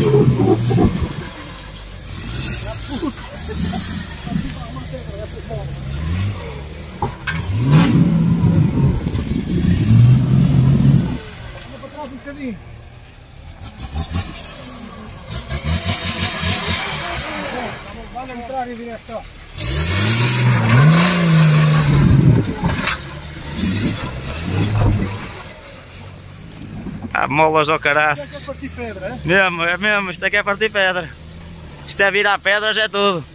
Um bocadinho. Vale entrar em direção. Há molas ao caraças. Isto é partir pedra, é? Mesmo, é mesmo, isto aqui é partir pedra. Isto é virar pedras, é tudo.